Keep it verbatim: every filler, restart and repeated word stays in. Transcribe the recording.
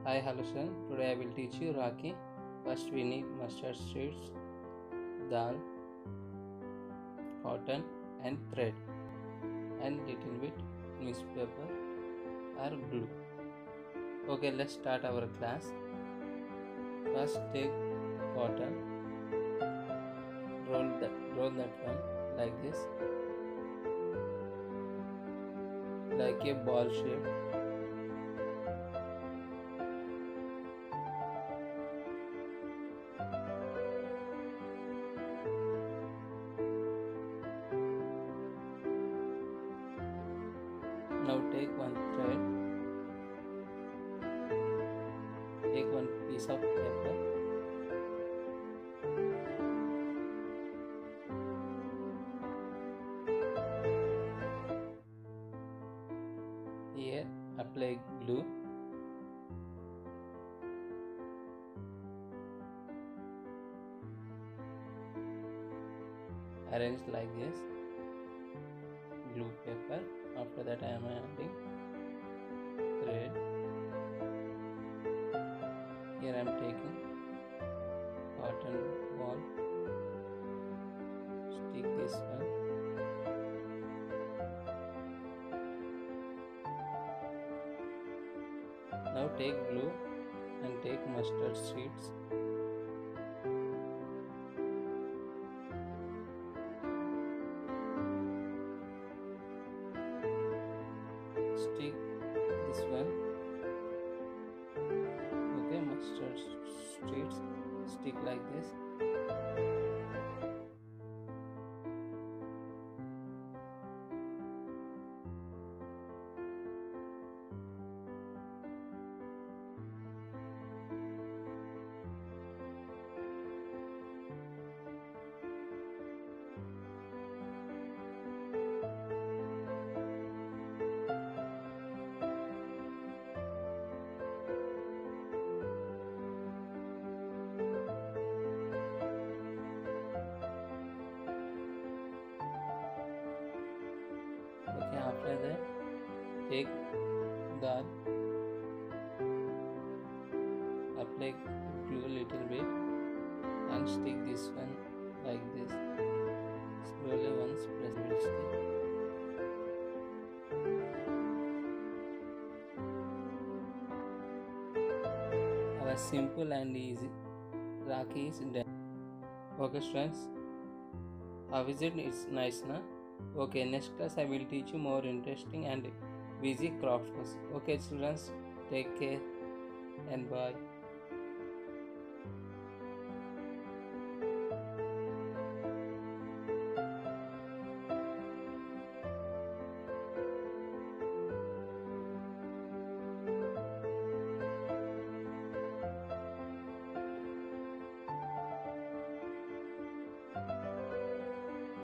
Hi, hello student. Today I will teach you Rakhi. First we need mustard seeds, dal, cotton and thread and little bit newspaper or glue. Okay, let's start our class. First take cotton, roll that, roll that one like this, like a ball shape. Now take one thread, take one piece of paper, here apply glue, arrange like this, glue paper. After that I am adding thread. Here I am taking cotton ball, stick this one, now take glue and take mustard seeds, stick this one. Okay, mustard seeds stick like this. Okay, after that take dal, apply glue a little bit and stick this one like this. Slowly once press it will stick. Our simple and easy Rakhi is done. Okay students, how is it? It's nice, na? Okay, next class I will teach you more interesting and busy crafts. Okay students, take care and bye.